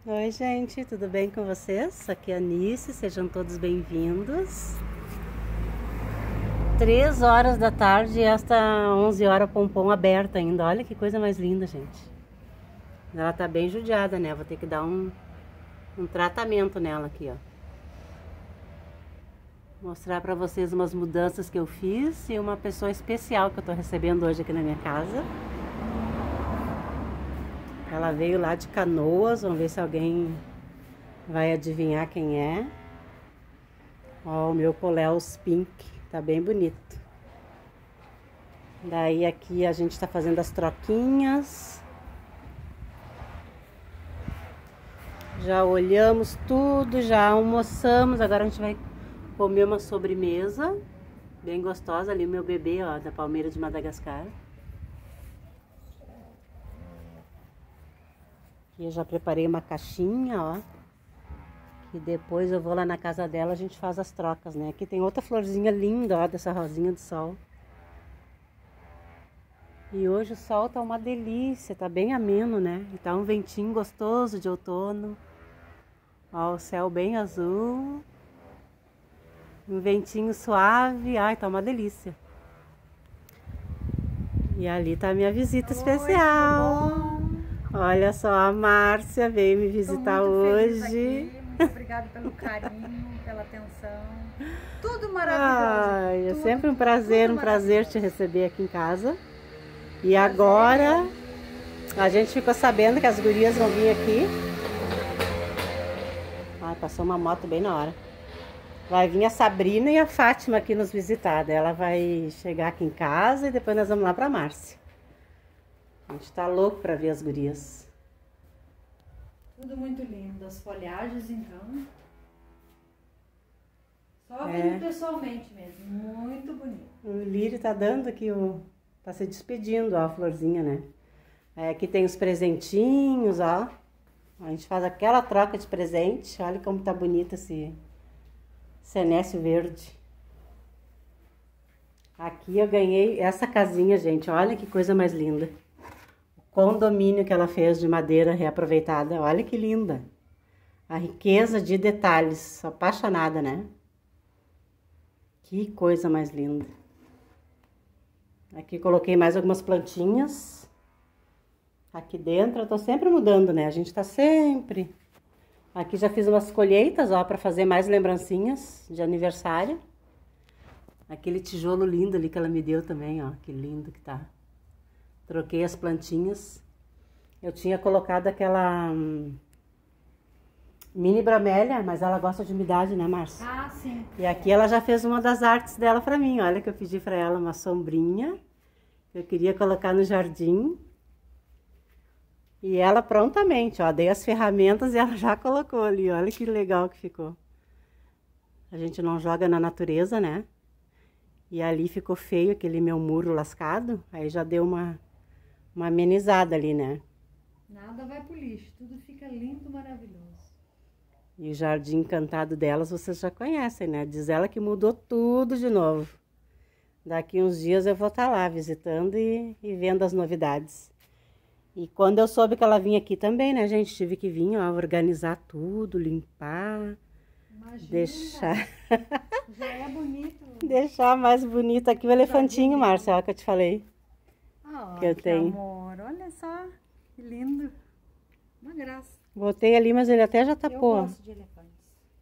Oi, gente, tudo bem com vocês? Aqui é a Anice, sejam todos bem-vindos. 3 horas da tarde e esta 11 horas pompom aberta ainda. Olha que coisa mais linda, gente. Ela tá bem judiada, né? Vou ter que dar um tratamento nela aqui, ó. Mostrar pra vocês umas mudanças que eu fiz e uma pessoa especial que eu tô recebendo hoje aqui na minha casa. Ela veio lá de Canoas, vamos ver se alguém vai adivinhar quem é. Ó, o meu Coleus Pink, tá bem bonito. Daí aqui a gente tá fazendo as troquinhas. Já olhamos tudo, já almoçamos, agora a gente vai comer uma sobremesa bem gostosa ali, o meu bebê, ó, da Palmeira de Madagascar. Aqui eu já preparei uma caixinha, ó. E depois eu vou lá na casa dela, a gente faz as trocas, né? Aqui tem outra florzinha linda, ó, dessa rosinha do sol. E hoje o sol tá uma delícia, tá bem ameno, né? E tá um ventinho gostoso de outono. Ó, o céu bem azul. Um ventinho suave, ai, tá uma delícia. E ali tá a minha visita especial. Olha só, a Márcia veio me visitar hoje. Muito obrigada pelo carinho, pela atenção. Tudo maravilhoso. Ai, é tudo, sempre um prazer te receber aqui em casa. E prazer agora a gente ficou sabendo que as gurias vão vir aqui. Ai, passou uma moto bem na hora. Vai vir a Sabrina e a Fátima aqui nos visitar. Ela vai chegar aqui em casa e depois nós vamos lá pra Márcia. A gente tá louco pra ver as gurias. Tudo muito lindo. As folhagens, então. Só vendo pessoalmente mesmo. Muito bonito. O Lírio tá dando aqui tá se despedindo, ó, a florzinha, né? Aí aqui tem os presentinhos, ó. A gente faz aquela troca de presente. Olha como tá bonito esse senécio verde. Aqui eu ganhei essa casinha, gente. Olha que coisa mais linda. Condomínio que ela fez de madeira reaproveitada. Olha que linda. A riqueza de detalhes. Sou apaixonada, né? Que coisa mais linda. Aqui coloquei mais algumas plantinhas. Aqui dentro eu tô sempre mudando, né? A gente tá sempre... Aqui já fiz umas colheitas, ó, pra fazer mais lembrancinhas de aniversário. Aquele tijolo lindo ali que ela me deu também, ó. Que lindo que tá. Troquei as plantinhas. Eu tinha colocado aquela mini bromélia, mas ela gosta de umidade, né, Márcia? Ah, sim. E aqui ela já fez uma das artes dela pra mim. Olha que eu pedi pra ela uma sombrinha. Eu queria colocar no jardim. E ela prontamente, ó, dei as ferramentas e ela já colocou ali. Olha que legal que ficou. A gente não joga na natureza, né? E ali ficou feio aquele meu muro lascado. Aí já deu uma amenizada ali, né? Nada vai pro lixo. Tudo fica lindo, maravilhoso. E o jardim encantado delas vocês já conhecem, né? Diz ela que mudou tudo de novo. Daqui uns dias eu vou estar lá visitando e vendo as novidades. E quando eu soube que ela vinha aqui também, né, gente? Tive que vir, ó, organizar tudo, limpar. Imagina. Deixar... Já é bonito. Deixar mais bonito aqui o elefantinho, Márcia, ó, que eu te falei. Ah, Que eu tenho. amor. Olha só. Que lindo. Uma graça. Botei ali, mas ele até já Eu tapou. gosto de elefantes.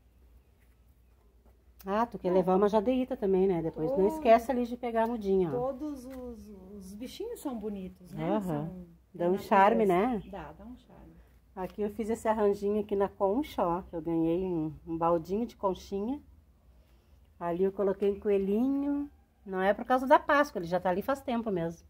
Ah, tu quer levar uma jadeíta também, né? Depois não esquece ali de pegar a mudinha, ó. Todos os bichinhos são bonitos, né? Dá um charme, né? Dá um charme. Aqui eu fiz esse arranjinho aqui na concha, ó. Que eu ganhei um baldinho de conchinha. Ali eu coloquei um coelhinho. Não é por causa da Páscoa, ele já tá ali faz tempo mesmo.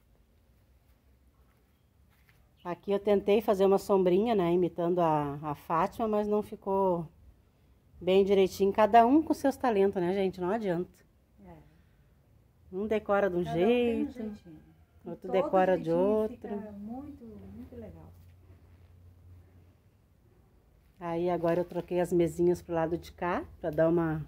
Aqui eu tentei fazer uma sombrinha, né? Imitando a Fátima, mas não ficou bem direitinho. Cada um com seus talentos, né, gente? Não adianta. É. Um decora de um jeito, outro decora de outro. Fica muito, muito legal. Aí agora eu troquei as mesinhas pro lado de cá, pra dar uma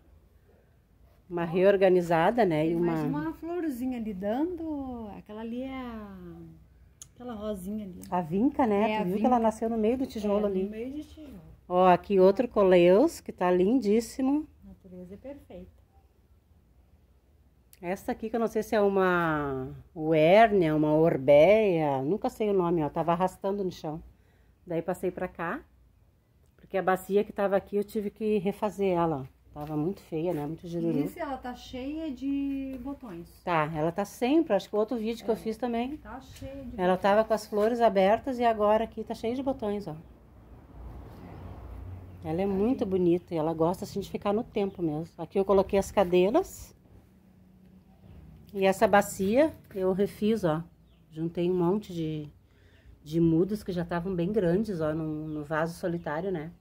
reorganizada, né? Tem mais uma florzinha ali dando. Aquela ali é Aquela rosinha ali. A vinca, né? É, Tu a viu que vinca. ela nasceu no meio do tijolo ali. No meio de tijolo. Ó, aqui outro coleus, que tá lindíssimo. A natureza é perfeita. Essa aqui que eu não sei se é uma uérnia, uma orbeia, nunca sei o nome, ó. Tava arrastando no chão. Daí passei pra cá, porque a bacia que tava aqui eu tive que refazer ela, ó. Tava muito feia, né? Muito jururu. Isso, ela tá cheia de botões. Tá, ela tá sempre, acho que o outro vídeo que eu fiz também. Tá cheia de Ela tava com as flores abertas e agora aqui tá cheia de botões, ó. Ela é muito bonita e ela gosta assim de ficar no tempo mesmo. Aqui eu coloquei as cadeiras. E essa bacia eu refiz, ó. Juntei um monte de mudas que já estavam bem grandes, ó, no vaso solitário, né?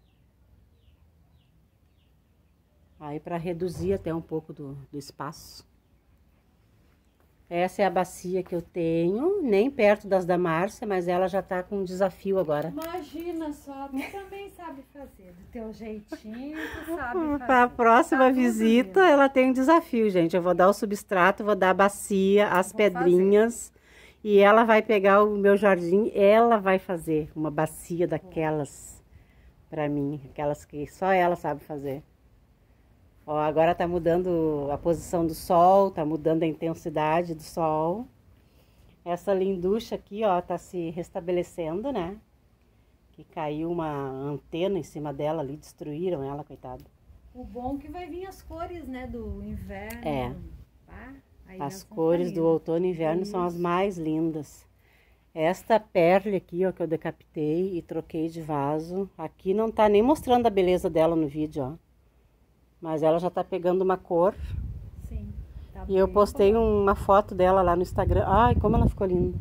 Aí para reduzir até um pouco do espaço. Essa é a bacia que eu tenho, nem perto das da Márcia, mas ela já tá com um desafio agora. Imagina só, tu também sabe fazer. Do teu jeitinho, tu sabe fazer. Para a próxima Tá visita, ela tem um desafio, gente. Eu vou dar o substrato, vou dar a bacia, as pedrinhas. E ela vai pegar o meu jardim, ela vai fazer uma bacia daquelas para mim. Aquelas que só ela sabe fazer. Ó, agora tá mudando a posição do sol, tá mudando a intensidade do sol. Essa linducha aqui, ó, tá se restabelecendo, né? Que caiu uma antena em cima dela ali, destruíram ela, coitada. O bom é que vai vir as cores, né, do inverno. É. Tá? Aí As nós vamos cores fazer. do outono e inverno são as mais lindas. Esta perle aqui, ó, que eu decapitei e troquei de vaso. Aqui não tá nem mostrando a beleza dela no vídeo, ó. Mas ela já tá pegando uma cor. Sim. Tá E eu bem postei colorido. uma foto dela lá no Instagram. Ai, como ela ficou linda.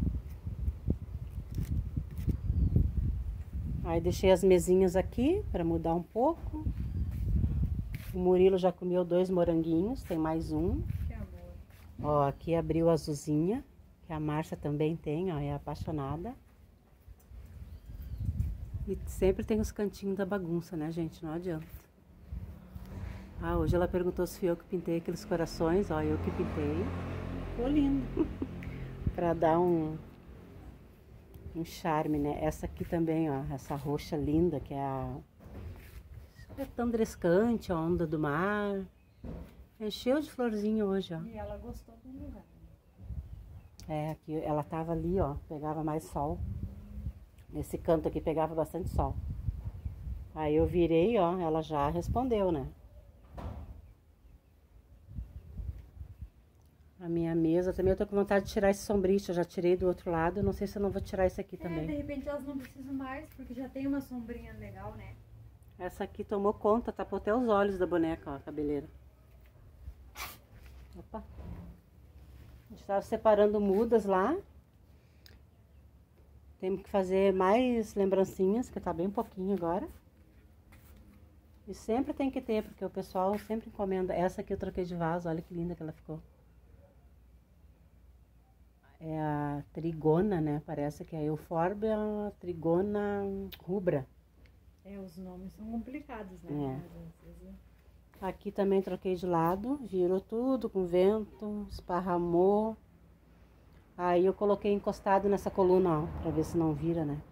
Aí deixei as mesinhas aqui para mudar um pouco. O Murilo já comeu 2 moranguinhos, tem mais um. Que amor. Ó, aqui abriu a azulzinha, que a Márcia também tem, ó, é apaixonada. E sempre tem os cantinhos da bagunça, né, gente? Não adianta. Ah, hoje ela perguntou se fui eu que pintei aqueles corações, ó, eu que pintei. Ficou lindo. Pra dar um charme, né? Essa aqui também, ó, essa roxa linda, que é a tandrescante, a onda do mar. Encheu de florzinha hoje, ó. E ela gostou do lugar. É, aqui ela tava ali, ó, pegava mais sol. Nesse canto aqui pegava bastante sol. Aí eu virei, ó, ela já respondeu, né? A minha mesa também, eu tô com vontade de tirar esse sombrite, eu já tirei do outro lado, não sei se eu não vou tirar esse aqui De também. repente elas não precisam mais, porque já tem uma sombrinha legal, né? Essa aqui tomou conta, tapou até os olhos da boneca, ó, a cabeleira. Opa. A gente tava separando mudas lá. Temos que fazer mais lembrancinhas, que tá bem pouquinho agora. E sempre tem que ter, porque o pessoal sempre encomenda. Essa aqui eu troquei de vaso, olha que linda que ela ficou. É a trigona, né? Parece que é a Euphorbia trigona rubra. É, os nomes são complicados, né? É. Mas, às vezes, Aqui também troquei de lado, virou tudo com vento, esparramou. Aí eu coloquei encostado nessa coluna, ó, pra ver se não vira, né?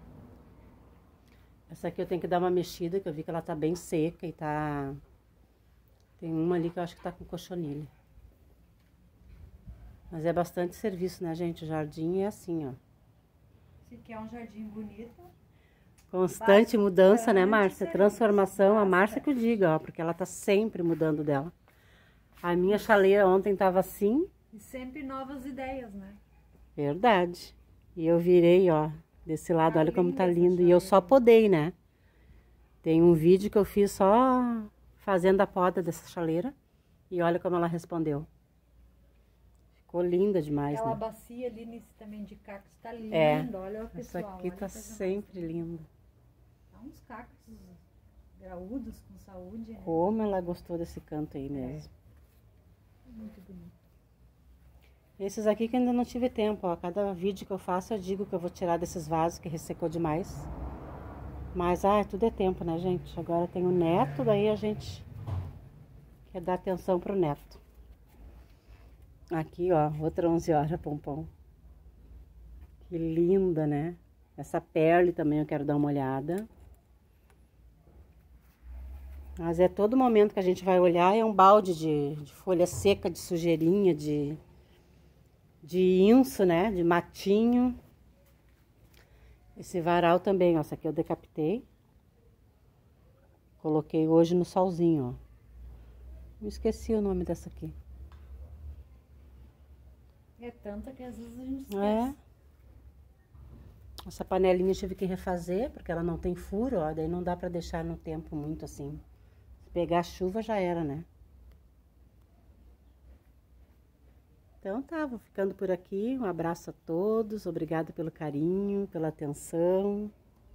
Essa aqui eu tenho que dar uma mexida, que eu vi que ela tá bem seca e tá... Tem uma ali que eu acho que tá com cochonilha. Mas é bastante serviço, né, gente? O jardim é assim, ó. se quer um jardim bonito, Constante mudança, né, bastante Márcia? serviço, Transformação, a Márcia bastante. que eu diga, ó, porque ela tá sempre mudando dela. A minha chaleira ontem tava assim, e sempre novas ideias, né? verdade. E eu virei, ó, desse lado, Tá olha como tá linda essa lindo. E eu só chaleira. podei, né? Tem um vídeo que eu fiz só fazendo a poda dessa chaleira. E olha como ela respondeu. Ficou linda demais, Aquela né? bacia ali nesse também de cactos tá linda. É, Olha o essa pessoal. aqui olha tá que coisa sempre linda. mais. Tá uns cactos graúdos com saúde, né? Como ela gostou desse canto aí mesmo. Muito bonito. Esses aqui que ainda não tive tempo, ó. Cada vídeo que eu faço eu digo que eu vou tirar desses vasos que ressecou demais. Mas, tudo é tempo, né, gente? Agora tem o neto, daí a gente quer dar atenção pro neto. Aqui, ó, outra 11 horas, pompom. Que linda, né? Essa perle também eu quero dar uma olhada. Mas é todo momento que a gente vai olhar, é um balde de folha seca, de sujeirinha, de inso, né? De matinho. Esse varal também, ó, essa aqui eu decapitei. Coloquei hoje no solzinho, ó. Me esqueci o nome dessa aqui. É tanta que às vezes a gente esquece. É. Essa panelinha eu tive que refazer, porque ela não tem furo, ó. Daí não dá pra deixar no tempo muito assim. Se pegar chuva já era, né? Então tá, vou ficando por aqui. Um abraço a todos. Obrigada pelo carinho, pela atenção.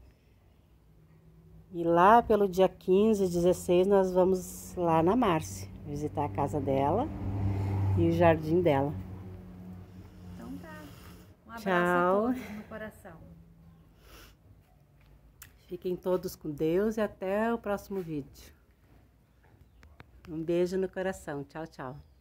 E lá pelo dia 15, 16, nós vamos lá na Márcia, visitar a casa dela e o jardim dela. Então tá. Um abraço Tchau. a todos no coração. Fiquem todos com Deus e até o próximo vídeo. Um beijo no coração. Tchau, tchau.